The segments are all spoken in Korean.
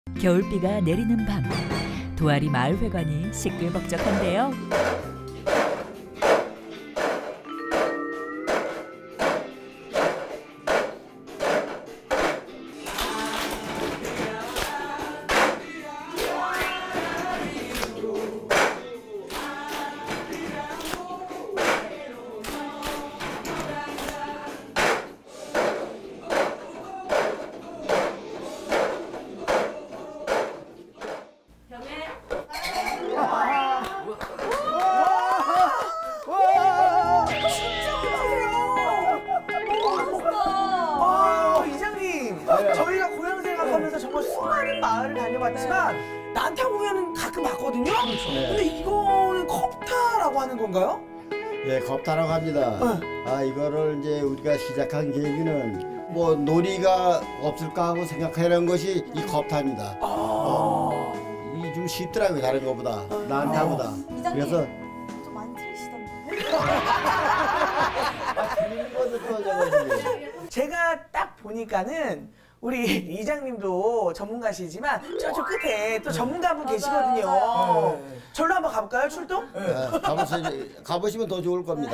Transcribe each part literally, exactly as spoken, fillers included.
겨울비가 내리는 밤, 도아리 마을회관이 시끌벅적한데요. 저희가 고향 생각하면서 정말 수많은 마을을 다녀봤지만 난타 공연은 가끔 봤거든요? 그렇죠. 근데 이거는 컵타라고 하는 건가요? 예, 겁타라고 합니다. 네. 아, 이거를 이제 우리가 시작한 계기는 뭐 놀이가 없을까 하고 생각하는 것이 이 겁타입니다. 아 어, 이 좀 쉽더라고요, 다른 것보다. 아 난타보다. 아 그래서 좀 많이 틀리시던데. 아, 틀린 것도 또 제가 딱 보니까는 우리 이장님도 전문가시지만 저쪽 끝에 또 전문가분 계시거든요. 맞아요. 네. 절로 한번 가볼까요, 출동? 네, 가보시, 가보시면 더 좋을 겁니다.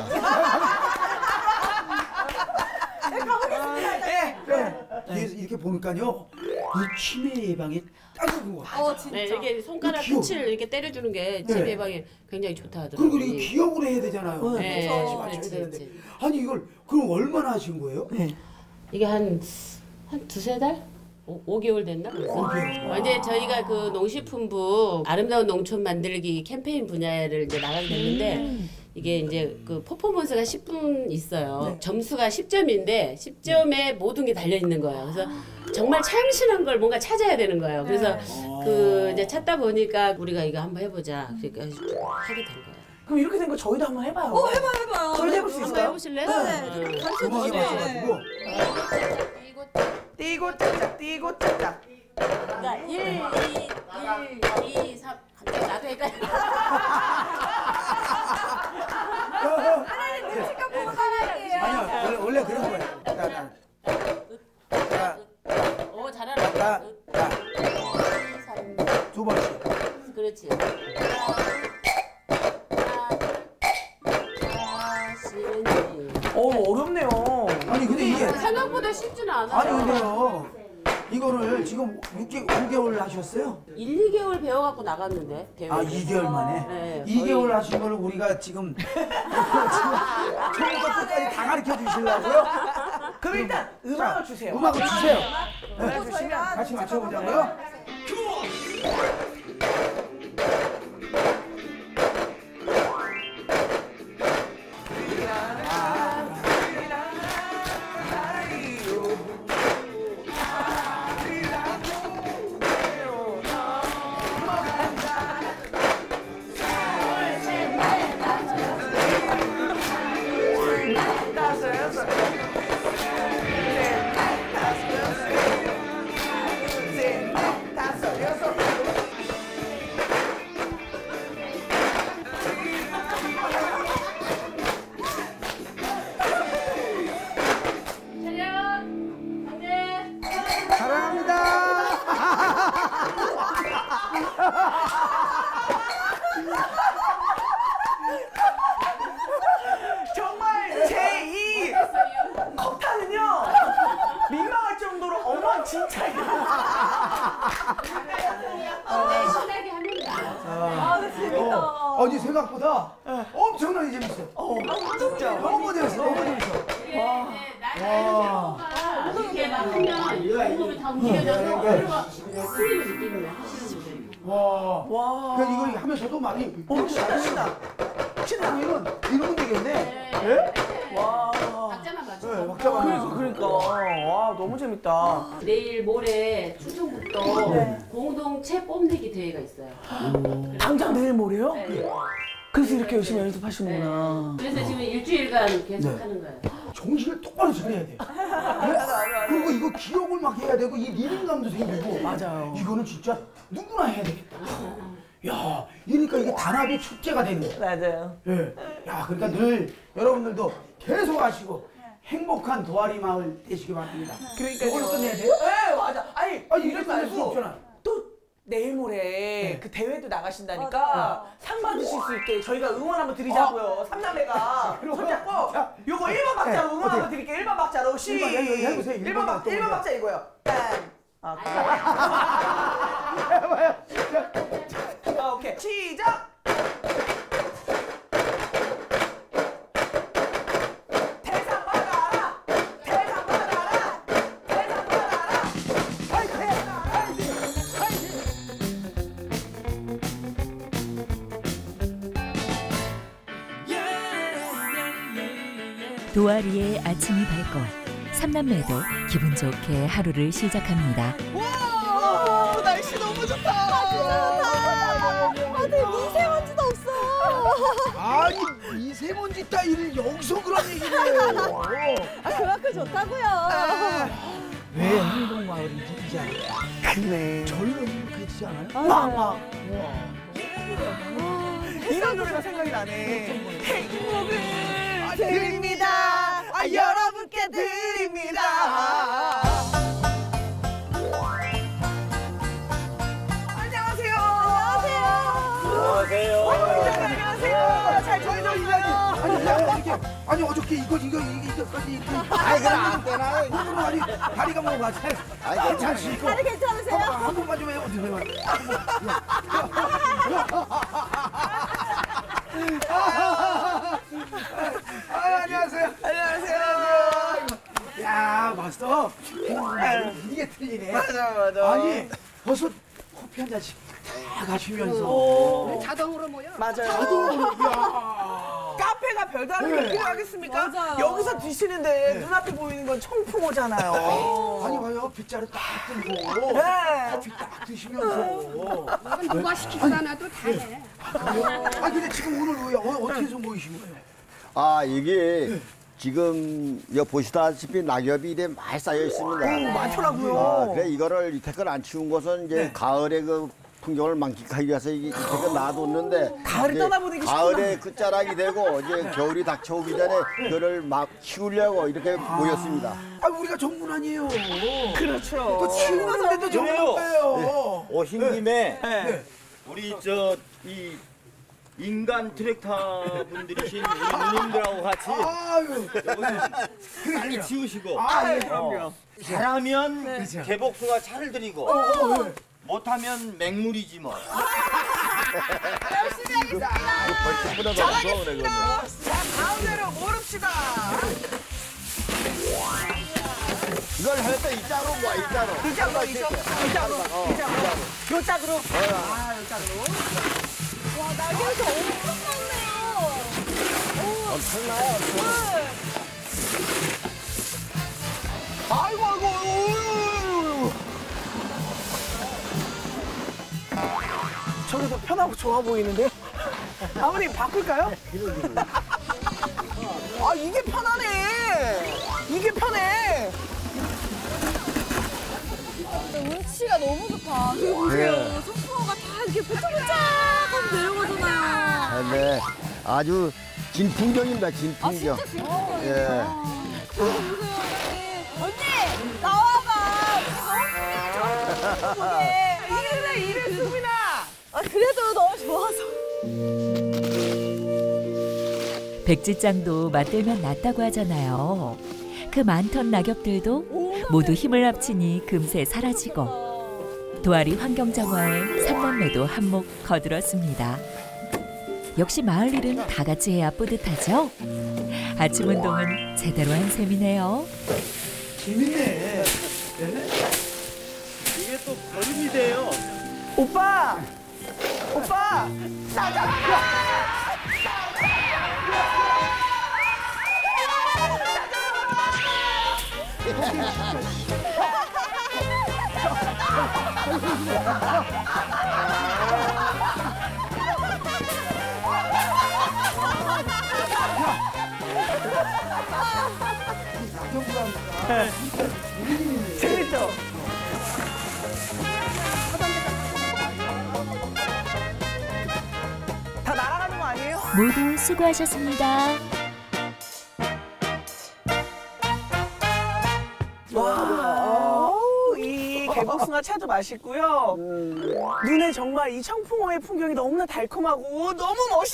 네, 가보겠습니다. 네. 네. 네. 이렇게 보니까요, 이 치매 예방에 딱 좋은 것 같아요. 어, 진짜. 네, 이렇게 손가락 끝을 이렇게 때려주는 게 치매 네. 예방에 굉장히 좋다 하더라고요. 그리고 이거 기억으로 해야 되잖아요. 네, 같이 그렇죠. 맞춰야 그렇지, 되는데. 그렇지. 아니 이걸 그럼 얼마나 하신 거예요? 네. 이게 한, 한 두세 달? 오, 오 개월 됐나? 벌써? 어, 이제 저희가 그 농식품부 아름다운 농촌 만들기 캠페인 분야를 이제 나가게 됐는데 음. 이게 이제 그 퍼포먼스가 십 분 있어요. 네. 점수가 십 점인데 십 점에 모든 게 달려 있는 거예요. 그래서 정말 참신한 걸 뭔가 찾아야 되는 거예요. 그래서 네. 그 이제 찾다 보니까 우리가 이거 한번 해보자. 그러니까 하게 된 거예요. 그럼 이렇게 된 거 저희도 한번 해봐요. 어, 해봐요, 해봐요. 저희도 해볼 수 한번 있어요? 해보실래요? 네. 음악에 맞춰가지고. 띄고 짝짝, 띄고 짝짝. 그러니까 일, 이, 이, 삼. 갑자기 나도 헷갈려. 하나님 눈치껏 보고 가라게요. 아니요, 원래, 원래 그런 거예요. 자, 자, 자, 오, 잘하네. 자, 자, 이, 삼. 두 번씩. 그렇지. 하나, 하나, 둘, 어, 어렵네요. 아니 근데 이게 생각보다 쉽지는 않아요. 아니 근데요. 이거를 지금 육 개, 오 개월 하셨어요? 일, 이 개월 배워갖고 나갔는데. 대회에. 아, 이 개월 만에? 네, 이 개월 거의. 하신 거를 우리가 지금, 지금 처음부터 끝까지 다 가르쳐 주시려고요? 그럼 일단 음악을 주세요. 음악을 주세요. 음악을 주시면 같이 맞춰보자고요? 정말 제이 컵타는요 민망할 정도로 엉망진창이에요. 네, 신나게 합니다. 아, 근데 재밌다. 어, 아니 생각보다 엄청나게 재밌어요. 어, 진짜. 너무 재밌어, 너무 재밌어. 와. 이렇게 막 하면 몸이 다 움직여져서 하루가 스릴을 느끼는 거야. 하시는 분들. 와. 와. 그 이거 하면서도 많이 어, 잘하신다. 신랑님은 이러면 되겠네. 네? 와. 박자만 맞춰. 네, 박자만 그러니까, 그러니까. 와, 너무 재밌다. 내일 모레 충청북도 네. 공동체 뽐내기 대회가 있어요. 당장 내일 모레요? 네. 그래서 이렇게 열심히 연습하시는구나. 그래서 지금 일주일간 계속 네. 하는 거예요. 정신을 똑바로 차려야 돼요. 네? 그리고 이거 기억을 막 해야 되고 이 리듬감도 생기고. 맞아요. 이거는 진짜 누구나 해야 되겠다. 야, 이러니까 이게 단합의 축제가 되는 거야. 맞아요. 예. 야, 그러니까 늘 여러분들도 계속 하시고 행복한 도아리 마을 되시기 바랍니다. 그러니까요. 이걸로 끝내야 돼요? 네, 맞아. 아니, 아니, 이러지 이렇게 끝낼 수 말고 없잖아. 또 내일 모레 네. 그 대회도 나가신다니까 맞아요. 상 받으실 수 있게 저희가 응원 한번 드리자고요. 삼남매가 손잡고 자, 요거 일 번 박자로 네, 응원 어때요? 한번 드릴게요. 일 번 박자로 시. 일 번, 야, 이거 해보세요. 일 일 번 번 박 또 일 번 뭐야? 박자 이거요. 딴. 아, 아, 오케이. 시작. 대상 받아라. 대상 받아라. 대상 받아라. 파이팅! 파이팅! 파이팅! 도아리의 아침이 밝고 삼남매도 기분 좋게 하루를 시작합니다. 와, 날씨 너무 좋다. 아, 근데 미세먼지도 없어. 아니 미세먼지 따위를 여기서 그런 얘기를 해요. 아, 그만큼 좋다고요. 왜 한국마을이 이지 않아요? 그네. 저희는 그렇지 않아요? 왕왕. 우와. 이런 노래가 생각이 나네. 행복을 드립니다. 아, 여러분께 드립니다. 안녕하세요. 안녕하세요. 안녕하세요. 잘 지내셨어요? 아니 야, 이렇게 아니 어저께 이거 이거 이거 이거까지 이렇게 아이 그럼 안 되나? 오늘 아니 다리가 뭐 가지? 아이 괜찮으시고. 다리 괜찮으세요? 한, 한 번만 좀 해보세요. 아, 안녕하세요. 안녕하세요. 야, 마스터. 이게 틀리네. 맞아, 맞아. 아니, 벌써 커피 한 잔씩 다 가시면서. 오. 자동으로 모여. 맞아요. 자동으로, 야. 카페가 별다른 게 네. 필요하겠습니까? 맞아요. 여기서 드시는데 눈앞에 보이는 건 청풍호잖아요. 아니, 봐요. 빗자루 딱 들고. 네. 커피 딱 드시면서. 누가 시키지도 않아도 다 해. 아, 근데 지금 오늘 왜, 어, 어떻게 해서 모이신 거예요? 아 이게 지금 여기 보시다시피 낙엽이 이래 많이 쌓여 있습니다. 오, 많더라고요. 아, 그래 이거를 이태껏 안 치운 것은 이제 네. 가을의 그 풍경을 만끽하기 위해서 이- 이태껏 놔뒀는데 가을이 이제 떠나보내기 가을의 끝자락이 되고 이제 겨울이 닥쳐오기 전에 그거를 막 키우려고 이렇게 모였습니다. 아, 우리가 전문 아니에요. 그렇죠. 또 치우는데도 전문가예요. 오신 김에 네. 우리 저 이 인간 트랙터 분들이신 우리 누님들하고 같이 아유. 빨리 치우시고 아, 예. 어, 잘하면 그렇죠. 개복숭아 차를 드리고 어, 예. 못하면 맹물이지 뭐. 열심히 하겠습니다. 벌칙보다 더 무서워 그래. 자, 가운데로 모릅시다. 이걸 할 때 이 짝으로 모아 이 짝으로. 이 짝으로, 이 짝으로, 이 짝으로, 이 짝으로. 요 짝으로. 아, 요 짝으로. 와, 날개가 엄청 많네요. 엄청나요. 아이고, 아이고, 어이구. 저게 더 편하고 좋아 보이는데요? 아버님, 바꿀까요? 아, 이게 편하네. 이게 편해. 운치가 너무 좋다. 저기 보세요. 네. 청풍호가 다 이렇게 포짝포짝하고 내려가잖아요. 아, 네, 아주 진 풍경입니다. 진 아, 풍경. 진짜 진짜. 예. 저기 보세요, 언니. 언니, 나와봐. 우리 너무 보게. 이래, 이래, 수빈아. 아, 그래도 너무 좋아서. 백지장도 맞들면 낫다고 하잖아요. 그 많던 낙엽들도 모두 힘을 합치니 금세 사라지고 도아리 환경정화에 삼남매도 한몫 거들었습니다. 역시 마을 일은 다 같이 해야 뿌듯하죠. 아침 운동은 제대로 한 셈이네요. 재밌네. 이게 또 걸음이 돼요. 오빠! 오빠! 재밌죠? 다 날아가는 거 아니에요? 모두 수고하셨습니다. 와, 이 개복숭아 차도 맛있고요. 눈에 정말 이 청풍호의 풍경이 너무나 달콤하고 너무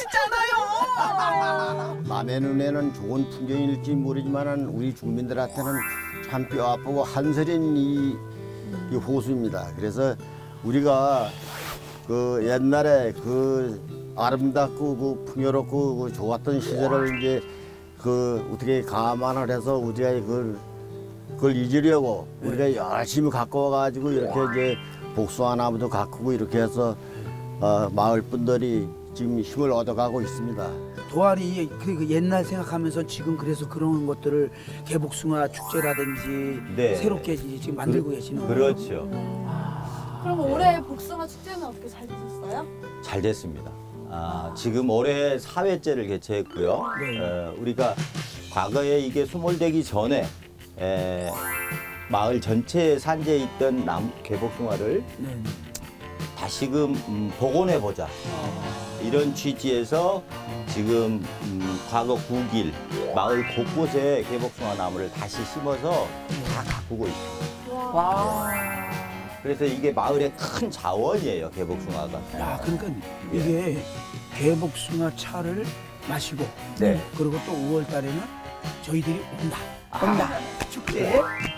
멋있잖아요. 남의 눈에는 좋은 풍경일지 모르지만 우리 주민들한테는 참 뼈아프고 한서린 이, 이 호수입니다. 그래서 우리가 그 옛날에 그 아름답고 그 풍요롭고 그 좋았던 시절을 이제 그 어떻게 감안을 해서 우리가 그걸, 그걸 잊으려고 우리가 열심히 갖고 와가지고 이렇게 이제 복숭아 나무도 가꾸고 이렇게 해서 어, 마을 분들이 지금 힘을 얻어가고 있습니다. 도아리 그 옛날 생각하면서 지금 그래서 그런 것들을 개복숭아 축제라든지 네. 새롭게 지금 만들고 계시는 거예요. 그렇죠. 그럼 올해 복숭아 축제는 어떻게 잘 되셨어요? 잘 됐습니다. 아, 지금 올해 사 회째를 개최했고요. 네. 어, 우리가 과거에 이게 수몰되기 전에 에, 마을 전체에 산재에 있던 나무 개복숭아를 네. 다시금 음, 복원해보자. 이런 취지에서 지금 음, 과거 구길 마을 곳곳에 개복숭아 나무를 다시 심어서 다 가꾸고 있습니다. 와. 그래서 이게 마을의 큰 자원이에요, 개복숭아가. 야, 그러니까 이게 개복숭아 차를 마시고 네. 그리고 또 오월 달에는 저희들이 온다. 온다. 축제에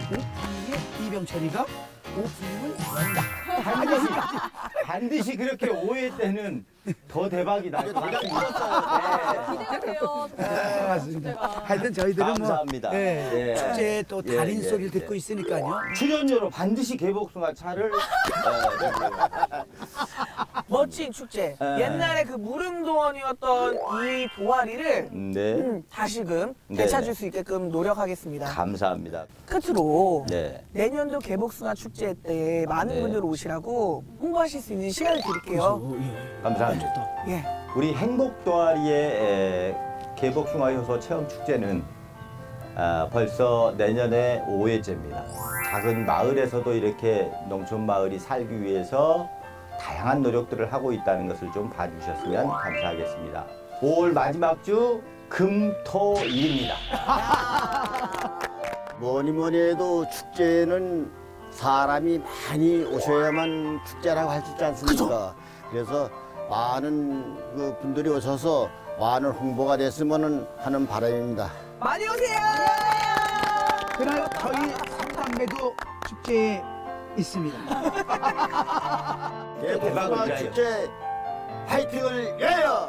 이게 이병철이가 오프닝을 연다. 반드시, 반드시 그렇게 오 회 때는 더 대박이 날 것 같습니다. 기대가 돼요. 네, 맞습니다. 하여튼 저희들은 감사합니다. 뭐 예, 예. 축제에 또 예, 달인 예, 소리를 예. 듣고 있으니까요. 출연료로 반드시 개복숭아 차를 어, 멋진 축제. 네. 옛날에 그 무릉도원이었던 이 도아리를 네. 음, 다시금 네, 되찾을 네. 수 있게끔 노력하겠습니다. 감사합니다. 끝으로 네. 내년도 개복숭아 축제 때 많은 네. 분들 오시라고 홍보하실 수 있는 시간을 드릴게요. 그래서, 예. 감사합니다. 예. 우리 행복도아리의 에, 개복숭아 효소 체험 축제는 아, 벌써 내년에 오 회째입니다. 작은 마을에서도 이렇게 농촌 마을이 살기 위해서 다양한 노력들을 하고 있다는 것을 좀 봐주셨으면 감사하겠습니다. 오월 마지막 주 금토일입니다. 뭐니 뭐니 해도 축제는 사람이 많이 오셔야만 축제라고 할 수 있지 않습니까? 그래서 많은 그 분들이 오셔서 많은 홍보가 됐으면 하는 바람입니다. 많이 오세요. 그날 저희 삼남매도 축제에 있습니다. 개복숭아 위하여. 축제 화이팅을 위하여!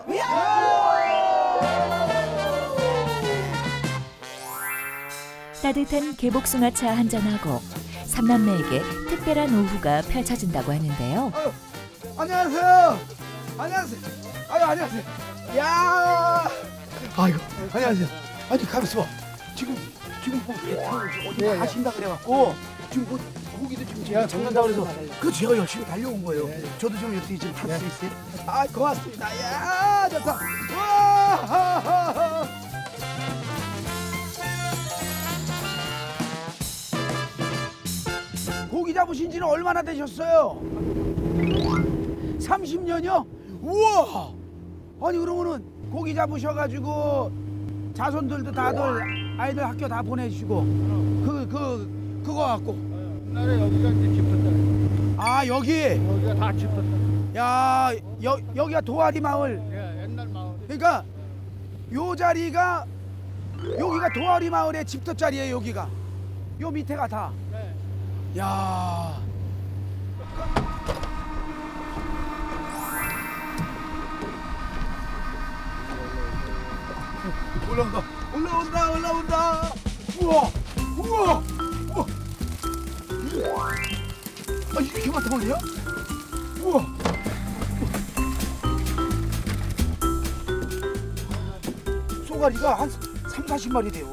따뜻한 개복숭아차 한잔하고 삼남매에게 특별한 오후가 펼쳐진다고 하는데요. 안녕하세요. 안녕하세요. 아유, 안녕하세요. 야, 아이고, 안녕하세요. 아니 가만있어 봐. 지금 지금 뭐 배탈을 지금 어디 네. 가신다 그래갖고 지금 뭐 고기도 지금 제가 잡는다 그래서 그 제가 열심히 달려온 거예요. 저도 좀 이렇게 좀 탈 수 있어요? 아, 고맙습니다. 야, 좋다. 와. 고기 잡으신 지는 얼마나 되셨어요? 삼십 년이요? 우와! 아니 그러면은 고기 잡으셔가지고 자손들도 다들 아이들 학교 다 보내주시고 그, 그, 그거 갖고 옛날에 여기가 이제 짚었다. 아 여기? 여기가 다 짚었다. 야 여, 여기가 도아리 마을 예, 옛날 마을. 그러니까 요 자리가 여기가 도아리 마을의 집터 자리예요 여기가 요 밑에가 다 네. 야. 올라온다, 올라온다, 올라온다. 우와, 우와, 우와. 아, 이렇게 많다 걸려요? 우와. 쏘가리가 한 삼, 사십 마리 돼요.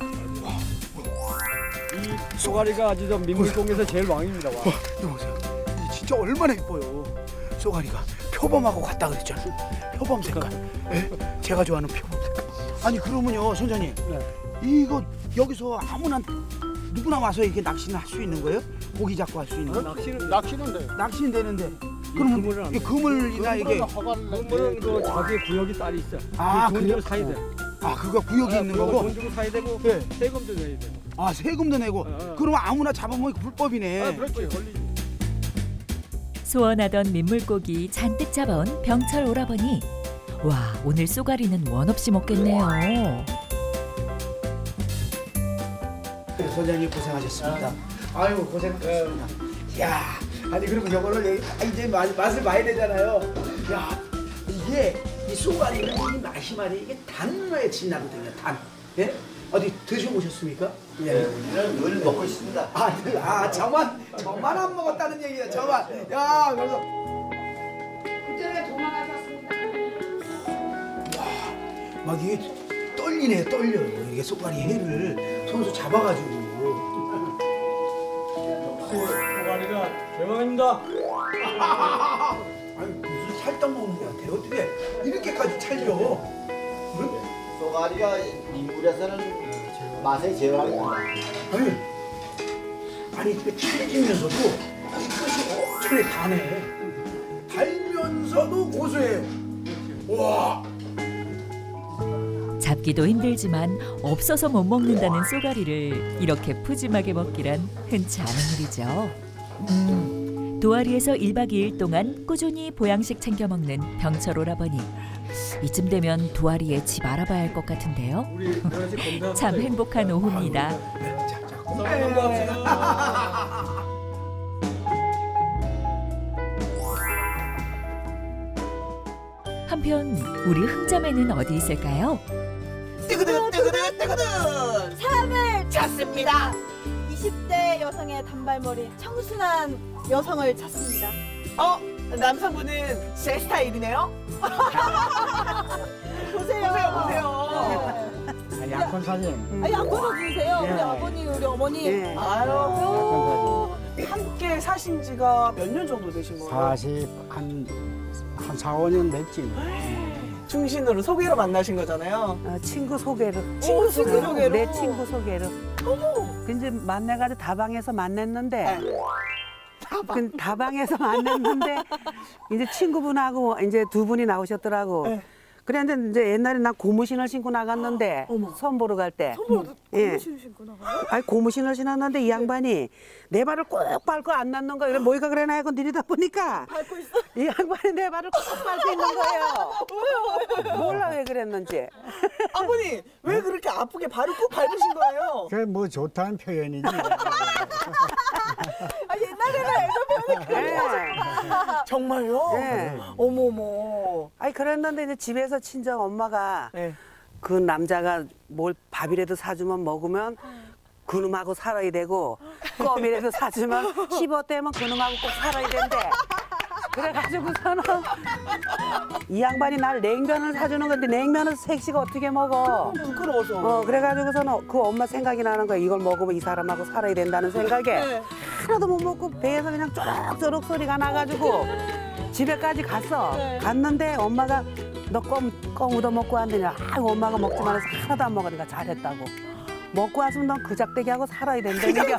이 쏘가리가 아주 저 민물공에서 제일 왕입니다. 왕. 와, 이거 보세요. 이게 진짜 얼마나 예뻐요. 쏘가리가 표범하고 같다 그랬잖아요. 표범 색깔. 예? 제가 좋아하는 표범 색깔. 아니 그러면요, 선장님. 네. 이거 여기서 아무나 누구나 와서 이렇게 낚시는 할 수 있는 거예요? 고기 잡고 할 수 있는 어? 거? 낚시는 낚시는 돼. 낚시는 되는데. 그물은 그러면 안 이게 돼. 그물이나 이게 허가를 그물은 그 자기 구역이 따로 있어. 아, 돈 그래요? 주고 사야 돼. 아 그거 구역이 아, 있는 그거 거고. 돈 주고 사야 되고 예. 세금도 내야 돼. 아 세금도 내고. 어, 어. 그러면 아무나 잡아먹으면 불법이네. 아, 그렇지. 걸리지. 소원하던 민물고기 잔뜩 잡아온 병철 오라버니. 와, 오늘 쏘가리는 원 없이 먹겠네요. 소장님 고생하셨습니다. 아유 고생하셨습니다. 야, 아니 그러면 이거를 이제 맛, 맛을 봐야 되잖아요. 야, 이게 이 쏘가리는 이 맛이 말이 이게 단맛에 진나거든요. 단. 예? 어디 드셔보셨습니까? 예, 우리는 늘 먹고 있습니다. 아, 늘, 아, 저만 저만 안 먹었다는 얘기야. 저만. 야, 그래서 그전에 도망가셨습니다. 막 이게 떨리네, 떨려요. 이게 쏘가리 회를 손수 잡아가지고. 소가리가 대박입니다. 아니 무슨 살떡 먹는 것 같아. 어떻게 이렇게까지 찰려? 응? 쏘가리가 민물에서는 맛의 제왕입니다. 아니, 아니 이게 찰지면서도 이 끝이 엄청나게 다네. 달면서도 고소해요. 와. 잡기도 힘들지만 없어서 못 먹는다는 쏘가리를 이렇게 푸짐하게 먹기란 흔치 않은 일이죠. 음, 도아리에서 일박 이일 동안 꾸준히 보양식 챙겨 먹는 병철 오라버니. 이쯤 되면 도아리에 집 알아봐야 할 것 같은데요. 참 행복한 오후입니다. 한편 우리 흥자매는 어디 있을까요? 뜨그득 뜨그득 뜨그득 삶을 찾습니다. 이십 대 여성의 단발머리 청순한 여성을 찾습니다. 어? 남성분은 제 스타일이네요? 보세요. 보세요 보세요. 아, 약혼 사진. 아, 약혼서 주세요. 예. 우리 아버님, 우리 어머니. 예. 아유 함께 사신 지가 몇 년 정도 되신 거예요? 사십 한, 한 사, 오 년 됐지. 충신으로 소개로 만나신 거잖아요. 어, 친구 소개로. 친구 친구 소개로? 내 친구 소개로. 어머. 근데 만나가지고 다방에서 만났는데, 네. 다방. 그 다방에서 만났는데 이제 친구분하고 이제 두 분이 나오셨더라고. 네. 그랬는데 이제 옛날에 난 고무신을 신고 나갔는데 선 보러 갈 때. 선보러 예. 고무신 신고 나가요? 아니 고무신을 신었는데 이 양반이 내 발을 꼭 밟고 안 놨는 거야. 뭐이가 그래나 하고 내리다 보니까 밟고 있어. 이 양반이 내 발을 꼭 밟고 있는 거예요. 왜요? 왜요? 몰라 왜 그랬는지. 아버님 왜 그렇게 아프게 발을 꼭 밟으신 거예요? 그게 뭐 좋다는 표현이지. 아, 옛날에는 애정 표현이 네. 정말요? 네. 어머머. 아니 그랬는데 이제 집에서 친정 엄마가 네. 그 남자가 뭘 밥이라도 사주면 먹으면 그놈하고 살아야 되고 껌이라도 사주면 씹어대면 그놈하고 꼭 살아야 된대. 그래가지고서는 이 양반이 날 냉면을 사주는 건데 냉면을 색시가 어떻게 먹어. 부끄러워서. 어 그래가지고서는 그 엄마 생각이 나는 거야. 이걸 먹으면 이 사람하고 살아야 된다는 생각에 네. 하나도 못 먹고 배에서 그냥 쪼록쪼록 소리가 나가지고 집에까지 갔어. 네. 갔는데 엄마가 너 껌 껌 얻어 먹고 왔느냐. 아 엄마가 먹지 말아서 하나도 안 먹으니까 잘했다고. 먹고 왔으면 넌 그 작대기하고 살아야 된다니까.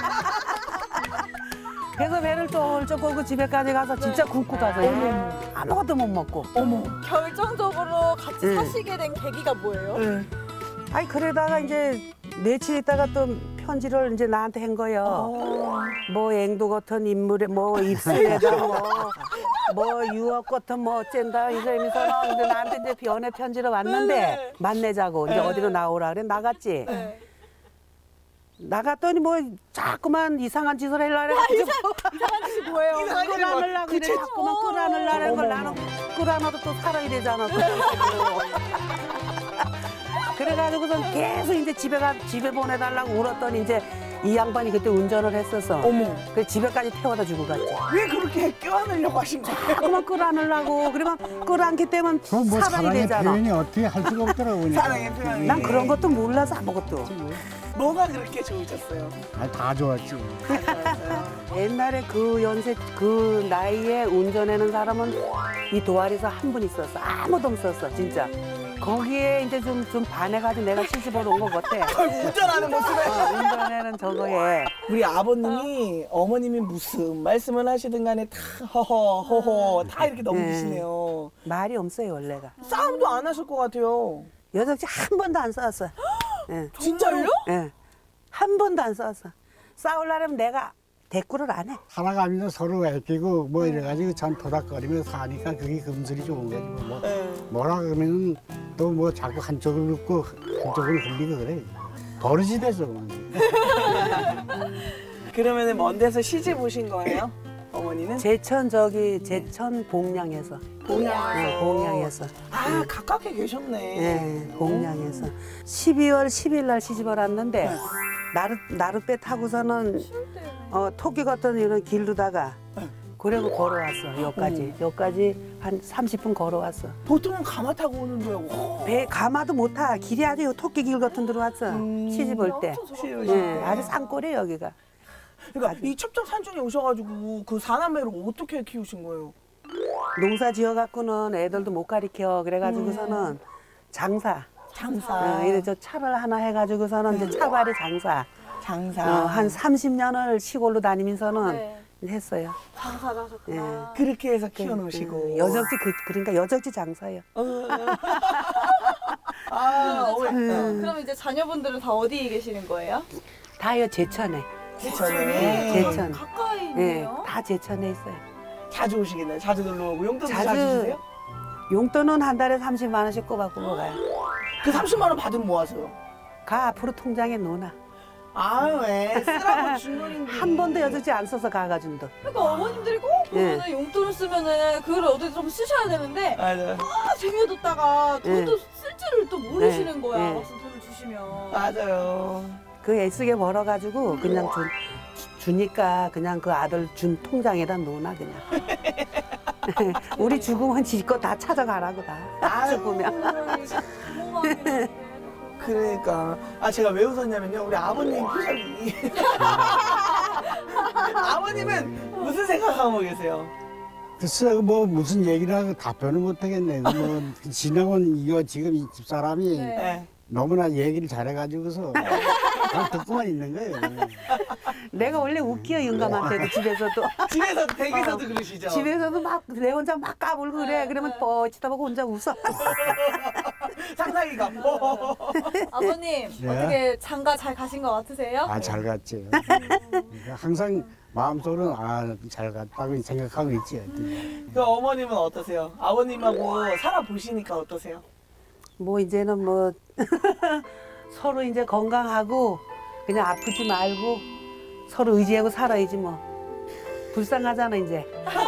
그래서 배를 쫄쫄 끌고 집에까지 가서 진짜 굶고 가서 아무것도 못 먹고. 어머. 결정적으로 같이 네. 사시게 된 계기가 뭐예요? 네. 아니 그러다가 이제 며칠 있다가 또 편지를 이제 나한테 한 거예요. 어. 뭐 앵두 같은 인물에 뭐 입술에다 뭐, 뭐 유학 같은 뭐 어쩐다 이러면서 근데 나한테 이제 연애 편지로 왔는데 네. 만나자고 이제 네. 어디로 나오라 그래 나갔지. 네. 나갔더니 뭐 자꾸만 이상한 짓을 하려고 아, 이상, 이상한 짓이 뭐예요? 이상한 짓이 끌어안으려고 그래 그치? 자꾸만 끌어안으려는 걸 어머, 나는 끌어안아도 또 살아야 되잖아. 그래가지고선 계속 이제 집에 가 집에 보내달라고 울었더니 이제 이 양반이 그때 운전을 했어서 어머. 그 집에까지 태워다 주고 갔지. 왜 그렇게 껴안으려고 하신 거예요? 자꾸만 끌어안으려고 그러면 끌어안기 때문에 그뭐 살아야 사랑의 되잖아. 표현이 어떻게 할 수가 없더라고. 그러니까. 사랑의 표현이. 난 그런 것도 몰라서 아무것도. 뭐가 그렇게 좋으셨어요? 아, 다 좋았지. 옛날에 그 연세 그 나이에 운전하는 사람은 이 도아리에서 한 분 있었어. 아무도 없었어 진짜. 거기에 이제 좀 좀 반해가지고 내가 시집을 온 거 같아. 운전하는 모습에. 어, 운전하는 저거에. 우리 아버님이 어머님이 무슨 말씀을 하시든 간에 다 허허 허허 다 이렇게 넘기시네요. 말이 없어요 원래가. 싸움도 안 하실 것 같아요. 여덕지 한 번도 안 싸웠어. 예. 진짜요? 예. 한 번도 안 싸웠어. 싸우려면 내가 대꾸를 안 해. 살아가면서 서로 애끼고 뭐 이래가지고 전 토닥거리면서 사니까 그게 금슬이 좋은 거지. 뭐, 뭐 뭐라 그러면 또 뭐 자꾸 한쪽을 눕고 한쪽을 흘리고 그래. 버릇이 됐어. 그러면은 먼 데서 시집 오신 거예요? 어머니는? 제천 저기 제천 봉양에서. 봉양에서. 네, 봉양에서. 아 가깝게 계셨네. 네, 봉양에서. 십이월 십일 날 시집을 왔는데 네. 나루 나룻배 타고서는 어, 토끼 같은 이런 길로다가 그래고 걸어왔어. 여기까지. 여기까지 한 삼십 분 걸어왔어. 보통은 가마 타고 오는데요. 배 가마도 못 타. 길이 아주 토끼 길 같은 데로 왔어. 음, 시집 올 때. 시집 올 네, 때. 아주 산골이에요 여기가. 그러니까 이 첩첩산중에 오셔가지고 그 사남매를 어떻게 키우신 거예요? 농사 지어갖고는 애들도 못 가리켜. 그래가지고서는 장사. 장사. 어, 이래 저 차를 하나 해가지고서는 이제 차발이 장사. 장사. 어, 한 삼십 년을 시골로 다니면서는 네. 했어요. 장사를 하셨구나. 그렇게 해서 키워놓으시고. 여적지 그, 그러니까 여적지 장사예요. 아, 그럼, 어머니. 자- 그럼 이제 자녀분들은 다 어디에 계시는 거예요? 다요 제천에. 제천에. 네, 제천. 가까이 네, 있네요. 다 제천에 있어요. 자주 오시겠네요. 자주 놀러 오고 용돈도 자주, 자주- 주세요? 용돈은 한 달에 삼십만 원씩 꼬박꼬박 가요. 그 삼십만 원 받으면 뭐 하세요? 가 앞으로 통장에 넣어놔. 아유, 애 쓰라고 준 돈인데. 한 번도 여적지 안 써서 가가준 돈. 그러니까 어머님들이 꼭 네. 보면은 용돈을 쓰면은 그걸 어디 좀 쓰셔야 되는데 맞아요. 막 쟁여뒀다가 돈도 네. 쓸 줄을 또 모르시는 네. 거야. 네. 막상 돈을 주시면. 맞아요. 그 애쓰게 벌어가지고 그냥 주, 주- 주니까 그냥 그 아들 준 통장에다 넣어놔 그냥. 우리 죽으면 지 거 다 찾아가라고 다. 아유. 죽으면. 그러니까 아 제가 왜 웃었냐면요 우리 아버님 표정이 아버님은 무슨 생각하고 계세요? 글쎄 뭐 무슨 얘기를 하고 답변을 못 하겠네. 뭐 지나온 이거 지금 이 집사람이 네. 너무나 얘기를 잘해가지고서 그냥 듣고만 있는 거예요. 내가 원래 웃겨 영감한테도 집에서도. 집에서 댁에서도 그러시죠? 집에서도 막 내 혼자 막 까불고 그래. 그러면 뻐 치다보고 혼자 웃어. 상상이가 아버님 네. 어떻게 장가 잘 가신 것 같으세요? 아 잘 갔지. 그러니까 항상 마음속으로는 아 잘 갔다고 생각하고 있지. 그 어머님은 어떠세요? 아버님하고 살아보시니까 어떠세요? 뭐 이제는 뭐 서로 이제 건강하고 그냥 아프지 말고 서로 의지하고 살아야지 뭐. 불쌍하잖아 이제.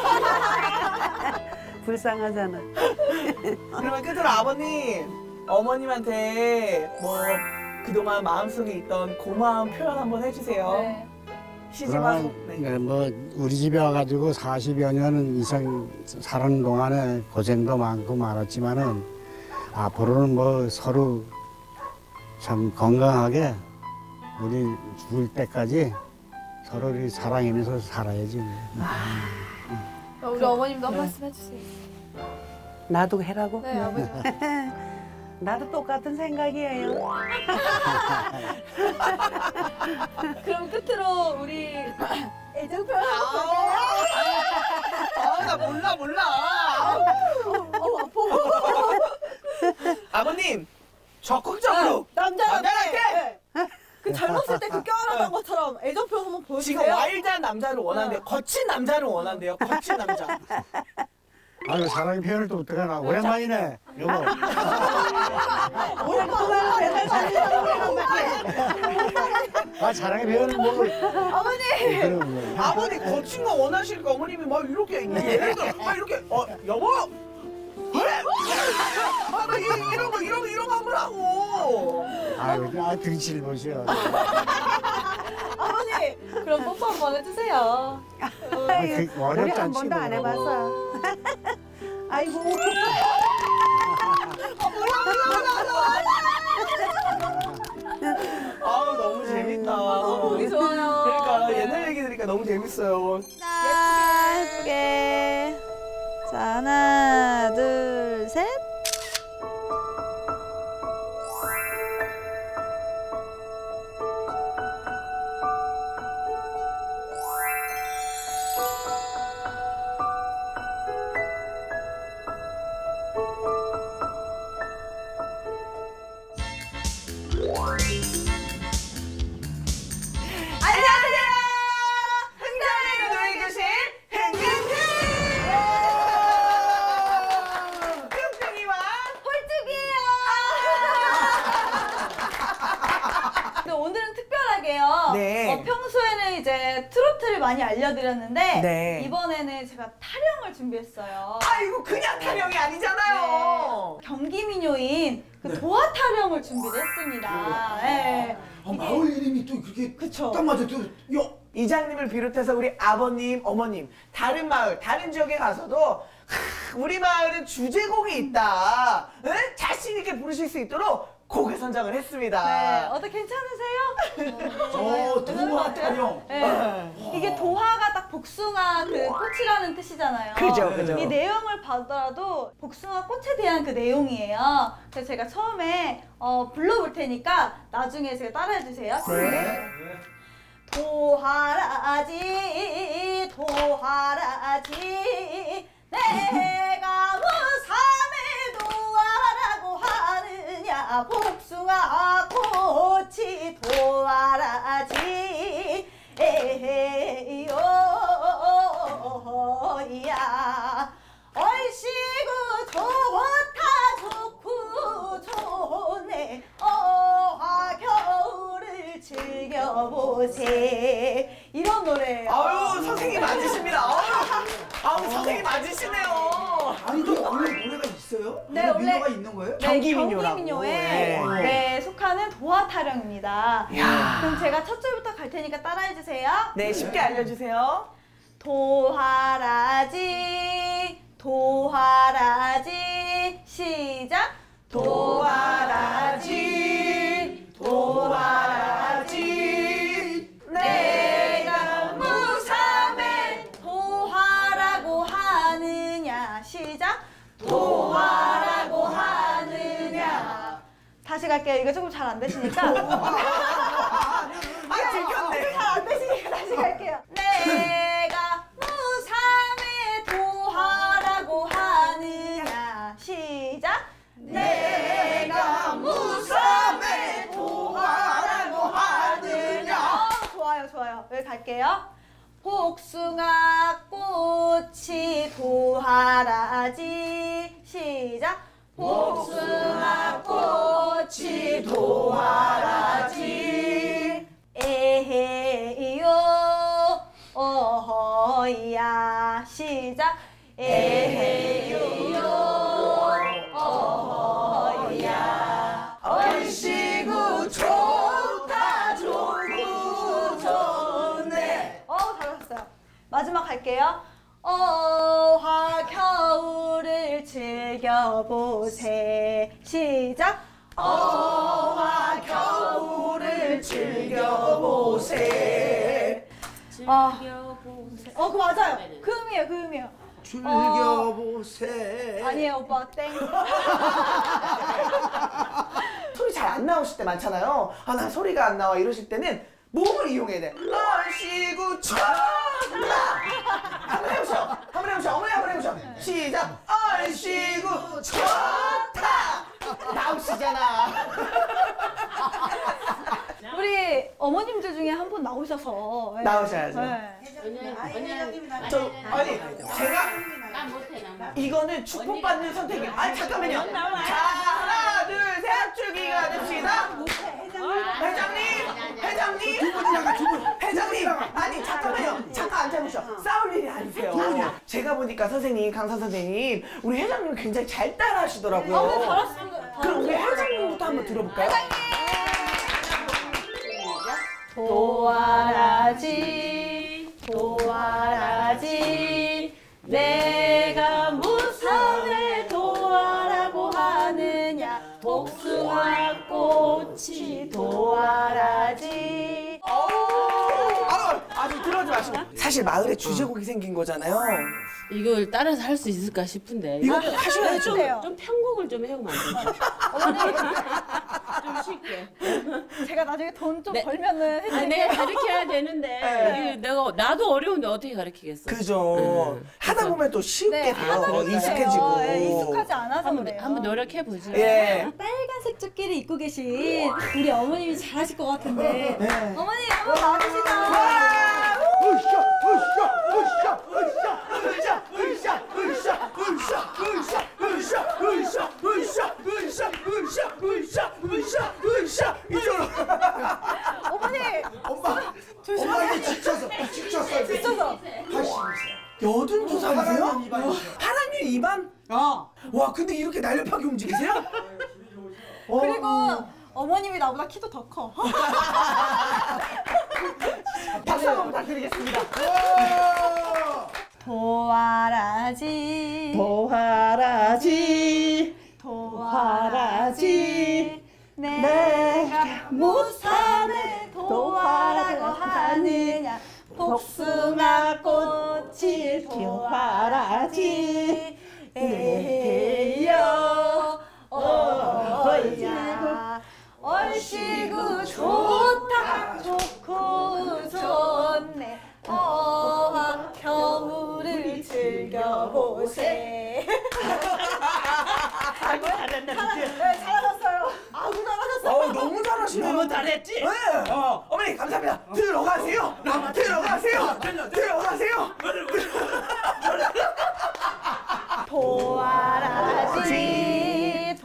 불쌍하잖아. 그러면 끝으로 아버님 어머님한테 뭐 그동안 마음속에 있던 고마운 표현 한번 해주세요. 네. 시집와서 네. 네, 뭐 우리 집에 와가지고 사십여 년 이상 사는 동안에 고생도 많고 많았지만은 앞으로는 뭐 서로 참 건강하게 우리 죽을 때까지 서로를 사랑하면서 살아야지. 우리 어머님도 한 말씀 해주세요. 나도 해라고? 네, 아버님. 나도 똑같은 생각이에요. 그럼 끝으로 우리 애정 표현 아나 몰라 몰라. 아버님 적극적으로 남자한테 남자한테 그 젊었을 때 그 껴안았던 것처럼 애정 표현 한번 보여주세요. 지금 와일드한 남자를 원하는데 거친 남자를 원한대요. 거친 남자. 아유 사랑의 표현을 또 어떡하나 오랜만이네 여보. 아 사랑의 표현을 뭐 어머니 그럼 아버님 거친 거 원하시니까 어머님이 막 이렇게 예를 들어 막 이렇게 어 여보 그래 아, 나 이- 이런 거 이런 거 이런 거 한번 하고 아유 아 등치를 보시오. 어머니 그럼 뽀뽀 한번 해주세요. 아, 그 우리 어렵지 한 않지 번도 안 뭐. 해봤어. 아이고. 아 너무 재밌다. 너무 보기 좋아요. 그러니까 옛날 얘기 들으니까 너무 재밌어요. 예쁘게. 자 하나 둘 셋. 안녕하세요. 많이 알려드렸는데 네. 이번에는 제가 타령을 준비했어요. 아이고 그냥 타령이 아니잖아요. 네. 경기 민요인 그 네. 도화 타령을 준비를 했습니다. 네. 아, 마을 이름이 또 그렇게 그쵸. 딱 맞아. 또 요. 이장님을 비롯해서 우리 아버님, 어머님, 다른 마을, 다른 지역에 가서도 하, 우리 마을은 주제곡이 있다. 에? 자신 있게 부르실 수 있도록 곡을 선정을 했습니다. 네, 어때 괜찮으세요? 어, 도화 타령. 네. 이게 도화가 딱 복숭아 그 꽃이라는 뜻이잖아요. 그죠, 그죠. 이 내용을 봐더라도 복숭아 꽃에 대한 그 내용이에요. 그래서 제가 처음에 어, 불러볼 테니까 나중에 제가 따라해 주세요. 네. 도화라지 도화라지 내가 무삼의 도화라고 하느냐 복숭아 꽃이 도화라지 에헤요야 얼씨구 좋다 좋고 좋네 어화 겨울을 즐겨보세 이런 노래예요. 아유 선생님 맞으십니다. 아유, 아유 선생님 맞으시네요. 아니 저 원래 노래가 있어요? 네, 원래- 민요가 있는 거예요? 네, 경기민요라고. 경기민요에 네. 네, 속하는 도화타령입니다. 이야. 그럼 제가 첫 줄부터 갈 테니까 따라해 주세요. 네 쉽게 알려주세요. 도화라지 도화라지 시작 도화라지 도화라지 내가 무삼의 도화라고 하느냐 시작 도화라고 하느냐 다시 갈게요. 이거 조금 잘 안 되시니까 아 들켰네. 잘 안 되시니까 다시 갈게요. 내가 무삼의 도화라고 하느냐 시작 내가 무삼의 도화라고 하느냐 어, 좋아요 좋아요. 여기 갈게요. 복숭아 꽃이 도화라지 시작 복숭아 꽃이 도화라지 에헤이요 어허야 시작 에헤이요 어허야 얼씨구 좋다 좋고 좋네. 어 잘하셨어요. 마지막 갈게요. 어화 겨울을 즐겨보세 시작 어화 겨울을 즐겨보세. 아. 즐겨보세. 어 그거 맞아요. 그 음이에요 그 음이에요. 즐겨보세. 아니에요 오빠 땡. 소리 잘 안 나오실 때 많잖아요. 아 나 소리가 안 나와 이러실 때는 몸을 이용해야 돼. 얼씨구 좋다. 한번 해보셔. 한번 해보셔. 어머니 한번 해보셔. 시작. 얼씨구 좋다. 나오시잖아. 우리 어머님들 중에 한 분 나오셔서 네. 나오셔야죠. 네. 저 아니 제가 난 못해 난. 이거는 축복받는 선택이. 아 잠깐만요. 자 하나 둘 셋 줄기가 됩시다. 회장님, 회장님, 두 분이라가 두 분. 회장님. 아니 잠깐만요. 잠깐 앉아보셔. 싸울 일이 아니세요. 제가 보니까 선생님, 강사 선생님, 우리 회장님 굉장히 잘 따라하시더라고요. 아, 네, 잘하셨습니다. 그럼 우리 회장님부터 한번 들어볼까요? 도화라지 도화라지 내가 무삼의 도화라고 하느냐 복숭아 꽃이 도화라지 아, 아직 들어오지 마시고. 사실 마을에 주제곡이 생긴 거잖아요. 이걸 따라서 할 수 있을까 싶은데. 이거 이거 하셔야죠. 좀, 좀 편곡을 좀 해오면 안 되죠? 좀 쉽게. 제가 나중에 돈 좀 네. 벌면은 아니, 해드릴게요. 내가 가르쳐야 되는데 네. 이게 내가 나도 어려운데 어떻게 가르치겠어? 그죠. 응. 하다 보면 또 쉽게 네, 돼요. 하다 보니까요. 익숙해지고. 네, 익숙하지 않아서 한번 그래요. 한번 노력해 보죠. 예. 빨간색 조끼를 입고 계신 우리 어머님이 잘하실 것 같은데 네. 어머니 한번 나와주시죠. 으쌰, 으쌰, 으쌰, 으쌰, 으쌰, 으쌰, 으쌰, 으쌰, 으쌰, 으쌰, 으쌰, 으쌰, 으쌰, 으쌰, 으쌰, 으쌰, 이쪽으로. 어머니 엄마, 엄마 이제 지쳤어, 지쳤어 이제. 하나님 입안? 어. 와 근데 이렇게 날렵하게 움직이세요? 그리고 어머님이 나보다 키도 더 커. 박수 한번 부탁드리겠습니다. 도화라지 도화라지 도화라지 내가 무산에 도화라고 하느냐 복숭아 꽃이 도화라지 에헤요 어야 얼씨구 좋다 좋고 좋네 어와 겨울을 즐겨보세. 아이고 잘했네. 네, 잘하셨어요. 아주 잘하셨어요. 어 너무 잘하시네요. 너무 잘했지? 네. 어 어머니 감사합니다. 들어가세요. 들어가세요. 들어가세요. 도화라지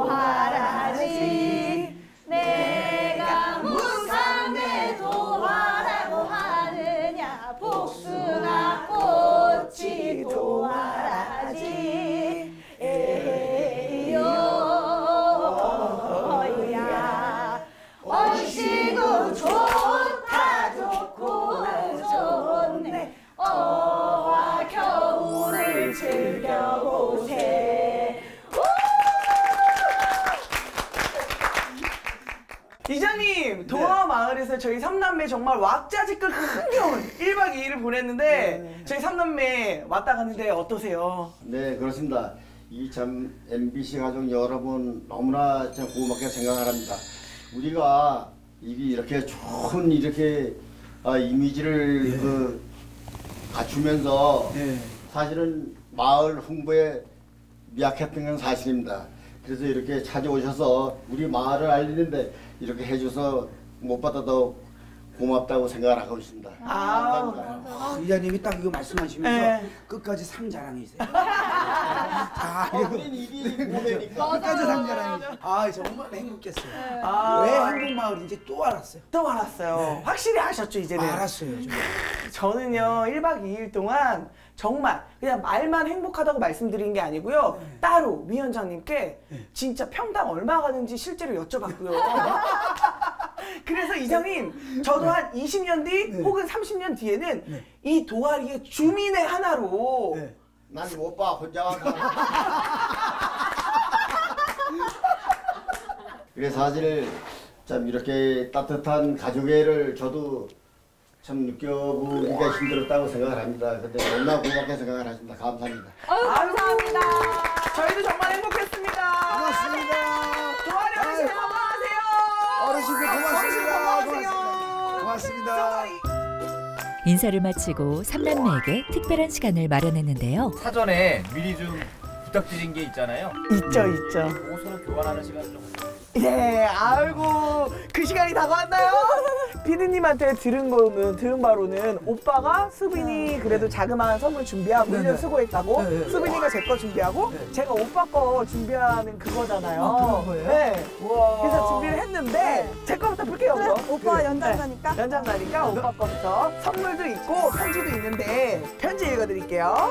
도화라지 내가 무산에 도화라고 하느냐 복숭아 꽃이 도화라지 에요야 얼씨구 좋다 좋고 좋네 어와 겨울을 즐겨보세. 이장님 도화 마을에서 저희 삼남매 정말 왁자지껄 흥겨운 일 박 이 일을 보냈는데 네. 저희 삼남매 왔다 갔는데 어떠세요? 네 그렇습니다. 이 참 엠비씨 가족 여러분 너무나 참 고맙게 생각을 합니다. 우리가 이게 이렇게 좋은 이렇게 아, 이미지를 네. 그 갖추면서 네. 사실은 마을 홍보에 미약했던 건 사실입니다. 그래서 이렇게 찾아오셔서 우리 마을을 알리는데 이렇게 해줘서 무엇보다 더 고맙다고 생각을 하고 있습니다. 아, 아, 이장님이 딱 이거 말씀하시면서 네. 끝까지 상자랑이세요. 아, 이거 일이 보내니까 끝까지 상자랑이세요. 아, 정말 행복했어요. 네. 아, 왜 행복마을인지 또 알았어요. 또 알았어요. 네. 확실히 아셨죠, 이제는? 알았어요. 저는요, 일 박 이 일 동안 정말 그냥 말만 행복하다고 말씀드린 게 아니고요. 네. 따로 위원장님께 네. 진짜 평당 얼마 가는지 실제로 여쭤봤고요. 그래서 이장님, 저도 네. 한 이십 년 뒤 네. 혹은 삼십 년 뒤에는 네. 이 동아리의 주민의 하나로 네. 난 오빠 혼자 간다. 그래서 사실 참 이렇게 따뜻한 가족애를 저도 참 느껴보기가 힘들었다고 생각을 합니다. 근데 너무나 고맙게 생각을 하십니다. 감사합니다. 아유, 감사합니다. 저희도 정말 행복했습니다. 고맙습니다. 동아리 어르신 건강하세요. 어르신들 고맙습니다. 건강하세요. 고맙습니다. 인사를 마치고 삼남매에게 특별한 시간을 마련했는데요. 사전에 미리 좀 부탁드린 게 있잖아요. 있죠, 있죠. 그거 서로 교환하는 시간을 좀. 네, 아이고 그 시간이 다가왔나요? 피디님한테 들은 거는 들은 바로는 오빠가 수빈이 그래도 자그마한 선물 준비하고 일 년 수고했다고 네네. 수빈이가 제 거 준비하고 네. 제가 오빠 거 준비하는 그거잖아요. 아, 그런 거예요? 네. 우와. 그래서 준비를 했는데 네. 제 거부터 볼게요. 그래, 오빠 연장자니까. 네. 연장자니까 오빠 거부터 선물도 있고 편지도 있는데 편지 읽어드릴게요.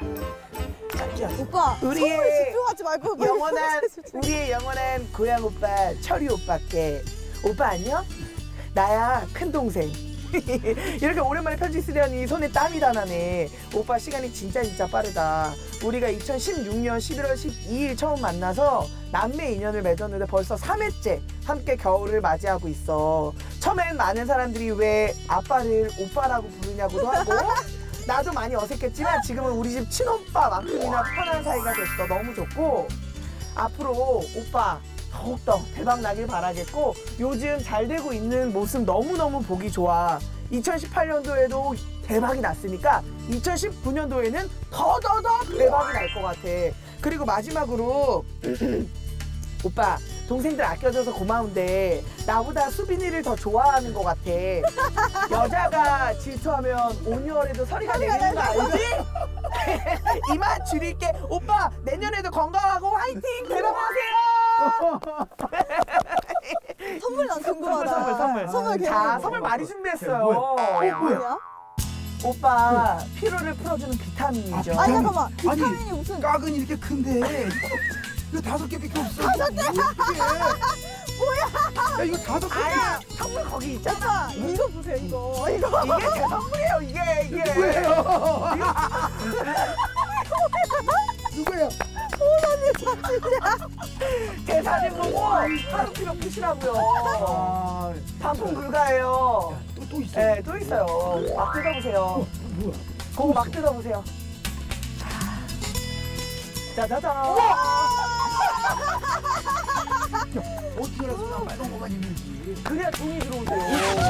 오빠 우리의 선물에 집중하지 말고 영원한 우리의 영원한 고향 오빠 철이 오빠께 오빠 안녕? 나야 큰 동생. 이렇게 오랜만에 편지 쓰려니 손에 땀이 다 나네. 오빠 시간이 진짜 진짜 빠르다. 우리가 이천십육 년 십일월 십이일 처음 만나서 남매 인연을 맺었는데 벌써 삼 회째 함께 겨울을 맞이하고 있어. 처음엔 많은 사람들이 왜 아빠를 오빠라고 부르냐고도 하고 나도 많이 어색했지만 지금은 우리 집 친오빠만큼이나 편한 사이가 됐어. 너무 좋고 앞으로 오빠 더욱더 대박 나길 바라겠고 요즘 잘 되고 있는 모습 너무너무 보기 좋아. 이천십팔 년도에도 대박이 났으니까 이천십구 년도에는 더더더 대박이 날 것 같아. 그리고 마지막으로 오빠 동생들 아껴줘서 고마운데 나보다 수빈이를 더 좋아하는 것 같아. 여자가 질투하면 온유월에도 서리가 내리는 거 알지? 이만 줄일게. 오빠 내년에도 건강하고 화이팅! 대박하세요! 선물 난 궁금하다. 선물 선물 선물. 선물 자 선물 많이 준비했어요. 뭐야? 뭐야? 오빠 피로를 풀어주는 비타민이죠. 아, 아니 잠깐만. 아니, 비타민이 무슨? 깍은 이렇게 큰데 이거 다섯 개밖에 없어. 다섯 개? 뭐야? 야 이거 다섯 개. 아야 선물 거기 있잖아. 오빠 이거 보세요 이거 이거. 이게 제 선물이에요 이게 이게. 누구예요? 누구예요? 오나님 사진이야. 제 사진 보고 하루 피로 푸시라고요. 아, 반품 불가예요. 또, 또 있어. 네, 또 있어요. 막 뜯어보세요. 어, 뭐야? 그거 막 뜯어보세요. 짜자잔. 어떻게 알았어? 나 빨간 거만 입는지. 그래야 돈이 들어오세요.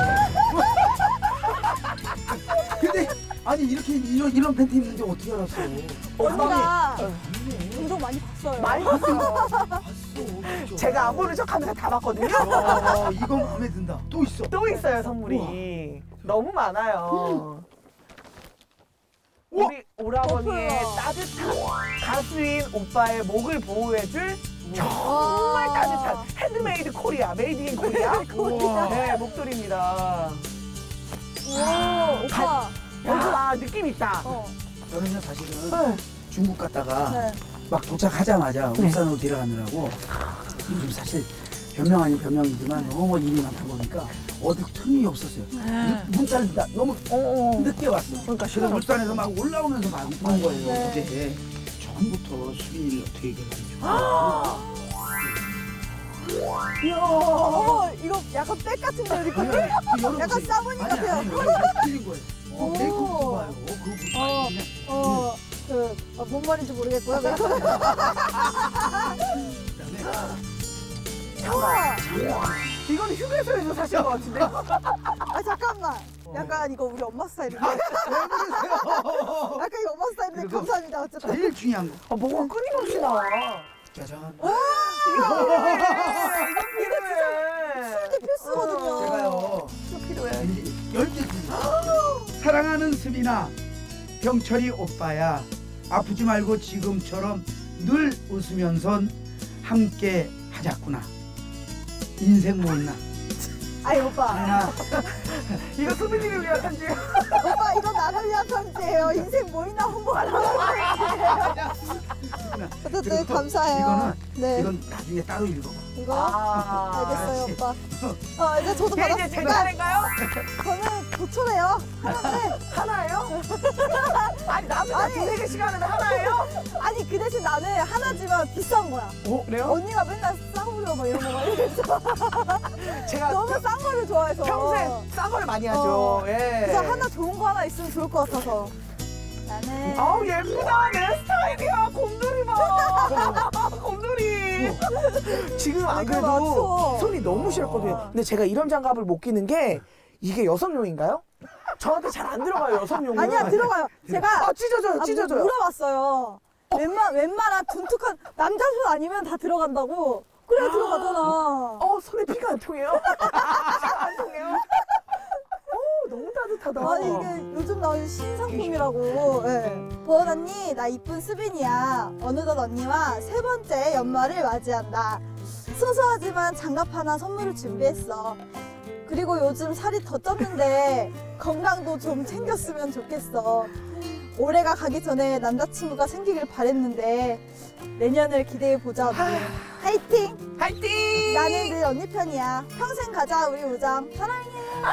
근데 아니 이렇게 이런 이런 팬티 입는데 어떻게 알았어? 언니가 운동 많이 봤어요. 많이 봤어요. 봤어. 제가 안 보는 척하면서 다 봤거든요. 야, 이거 마음에 든다. 또 있어. 또 있어요 선물이. 너무 많아요. 우리 오라버니의 어때요? 따뜻한 가수인 오빠의 목을 보호해줄 정말 와. 따뜻한 핸드메이드 코리아, 메이드 인 코리아. 우와. 네, 목도리입니다. 오 오빠. 야, 느낌 있다. 어. 저는요 사실은 네. 중국 갔다가 네. 막 도착하자마자 울산으로 데려가느라고 요즘 사실 변명 아닌 변명이지만 너무 일이 많다 보니까 어디 틈이 없었어요. 문자를 나- 너무 늦게 왔어. 그러니까 그래서 울산에서 막 올라오면서 막 본 거예요. 네. 어제 처음부터 수빈이를 어떻게 얘기해가지고 이야. 어 이거 약간 백 같은데 우리 거? 약간 사모님 아니, 같아요. 아니, 아니, 틀린 거예요. 어, 오. 메이크업 좋아요. 그거 어, 그냥 어, 그, 어, 뭔 말인지 모르겠고요. 우와! 이건 휴게소에서 사신 것 같은데? 아, 잠깐만. 약간 이거 우리 엄마 스타일인데. 왜 그러세요? 약간 이거 엄마 스타일인데 그리고 감사합니다. 어쨌든. 제일 중요한 거. 아, 뭐가 끊임없이 나와. 짜잔. 이거 필요해. 술도 필수거든요. 제가요. 이거 필요해. 열개 사랑하는 수빈아, 병철이 오빠야. 아프지 말고 지금처럼 늘 웃으면서 함께 하자꾸나. 인생 못나. 아이, 오빠. 하나. 이거 수빈이를 위한 편지. 오빠, 이거 나를 위한 편지예요. 인생 뭐이나 홍보하려고. 어쨌든 그리고 감사해요. 이거는 네. 이건 나중에 따로 읽어봐. 이거? 아, 알겠어요, 알았지. 오빠. 어, 이제 저도 이게 이제 제 받았으니까. 차례인가요? 저는 도초래요. 하나인데. 하나예요? 아니, 남은 다 아니. 두세 개씩 하는데 하나예요? 아니, 그 대신 나는 하나지만 비싼 거야. 어, 그래요? 언니가 맨날 싸구려 막 이런 거 막 이랬어. 제가 너무 싼 거를 좋아해서. 평소에 싼 걸 많이 하죠. 어. 예. 그래서 하나 좋은 거 하나 있으면 좋을 것 같아서. 나는. 아우, 예쁘다. 내 스타일이야. 곰돌이 봐. 곰돌이. 지금 안 내가 그래도 맞춰. 손이 너무 시렸거든요. 근데 제가 이런 장갑을 못 끼는 게 이게 여성용인가요? 저한테 잘 안 들어가요, 여성용은. 아니야, 들어가요. 제가. 아, 찢어져요, 아, 찢어져요. 물어봤어요. 웬만, 웬만한 둔툭한 남자 손 아니면 다 들어간다고. 그래야 들어가잖아. 어, 손에 피가 안 통해요? 피가 안 통해요? 어, 너무 따뜻하다. 아니 이게 요즘 나온 신상품이라고. 예. 보은 언니, 나 이쁜 수빈이야. 어느덧 언니와 세 번째 연말을 맞이한다. 소소하지만 장갑 하나 선물을 준비했어. 그리고 요즘 살이 더 쪘는데 건강도 좀 챙겼으면 좋겠어. 올해가 가기 전에 남자친구가 생기길 바랬는데 내년을 기대해보자 언니. 화이팅! 화이팅! 나는 늘 언니 편이야. 평생 가자 우리 우정. 사랑해.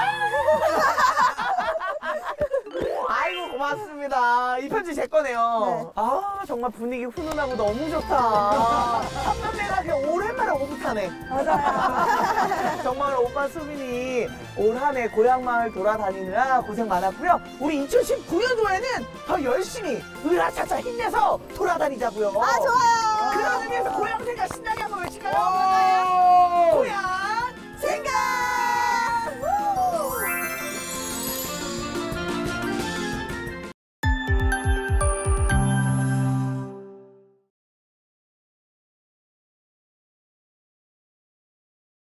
아이고 고맙습니다. 이 편지 제 거네요. 네. 아 정말 분위기 훈훈하고 너무 좋다. 한번내가 그냥 오랜만에 오붓하네. 맞아요. 정말 오빠 수빈이 올 한 해 고향마을 돌아다니느라 고생 많았고요. 우리 이천십구 년도에는 더 열심히 으라차차 힘내서 돌아다니자고요. 아 좋아요. 그러기 위해서 고향 생각 신나게 한번 외칠까요? 고향 생각!